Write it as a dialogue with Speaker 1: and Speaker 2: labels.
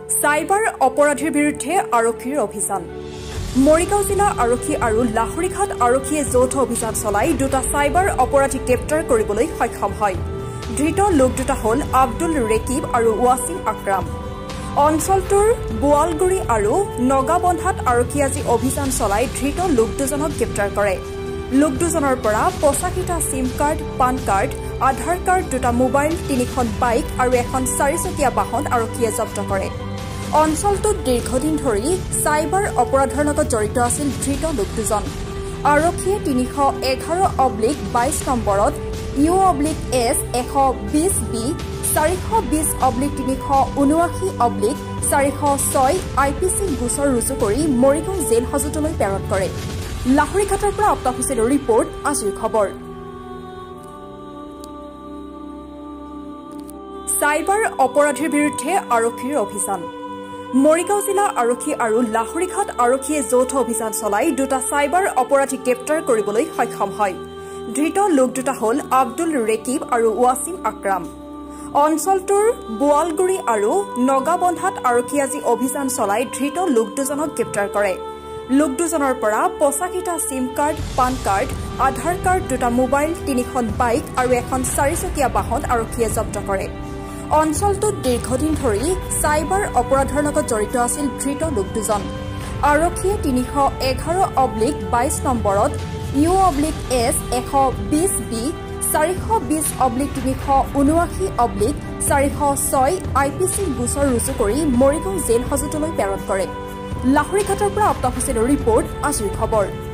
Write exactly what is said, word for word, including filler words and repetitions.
Speaker 1: Cyber অপৰাধীৰ বিৰুদ্ধে আৰক্ষীৰ অভিযান মৰিগাঁও জিলা আৰক্ষী আৰু লাহৰীঘাট আৰক্ষীয়ে যৌথ অভিযান চলাই দুটা সাইবাৰ অপৰাধীক গ্ৰেপ্তাৰ কৰিবলৈ সক্ষম হয়। ধৃত লোক দুটা হ'ল আব্দুল ৰেকিব আৰু ৱাছিম আকৰাম। অঞ্চলটোৰ বোৱালগুৰি আৰু নগাবন্ধাত আৰক্ষীয়ে আজি অভিযান চলাই ধৃত লোক দুজনক গ্ৰেপ্তাৰ কৰে। লোক দুজনৰ পৰা পঁচাশীটা SIM card, PAN card, Aadhaar card, দুটা মোবাইল, তিনিখন বাইক আৰু এখন চাৰিচকীয়া বাহন আৰক্ষীয়ে জব্দ কৰে। অঞ্চলটোত দীৰ্ঘদিন ধৰি সাইবাৰ অপৰাধৰ লগত জড়িত আছিল ধৃত লোক দুজন। আৰক্ষীয়ে তিনিশ এঘাৰ অব্লিক বাইশ নম্বৰত ইউ অব্লিক এছ এশ বিশ বি চাৰিশ বিশ অব্লিক তিনিশ ঊনাশী অব্লিক চাৰিশ ছয় আই পি চি গোচৰ ৰুজু কৰি মৰিগাঁও জেল হাজতলৈ প্ৰেৰণ কৰে। লাহৰীঘাটৰ পৰা আফতাব হুছেইনৰ ৰিপৰ্ট, আজিৰ খবৰ। সাইবাৰ অপৰাধীৰ বিৰুদ্ধে আৰক্ষীৰ অভিযান মৰিগাঁও জিলা আৰক্ষী আৰু লাহৰীঘাট আৰক্ষীয়ে যৌথ অভিযান চলাই দুটা সাইবাৰ অপৰাধীক গ্ৰেপ্তাৰ কৰিবলৈ সক্ষম হয়। ধৃত লোক দুটা হ'ল আব্দুল ৰেকিব আৰু ৱাছিম আকৰাম। অঞ্চলটোৰ বোৱালগুৰি আৰু নগাবন্ধাত আৰক্ষীয়ে আজি অভিযান চলাই ধৃত লোক দুজনক গ্ৰেপ্তাৰ কৰে। লোক দুজনৰ পৰা পঁচাশীটা SIM card, PAN card, Aadhaar card, দুটা মোবাইল, তিনিখন বাইক আৰু এখন চাৰিচকীয়া বাহন আৰক্ষীয়ে জব্দ কৰে। অঞ্চলটোত দীৰ্ঘদিন ধৰি সাইবাৰ অপৰাধৰ লগত জড়িত আছিল ধৃত লোক দুজন। আৰক্ষীয়ে তিনিশ এঘাৰ অব্লিক বাইশ নম্বৰত ইউ অব্লিক এছ এশ বিশ বি চাৰিশ বিশ অব্লিক তিনিশ ঊনাশী অব্লিক চাৰিশ ছয় আই পি চি গোচৰ ৰুজু কৰি মৰিগাঁও জেল হাজতলৈ প্ৰেৰণ কৰে। লাহৰীঘাটৰ পৰা আফতাব হুছেইনৰ ৰিপৰ্ট, আজিৰ খবৰ।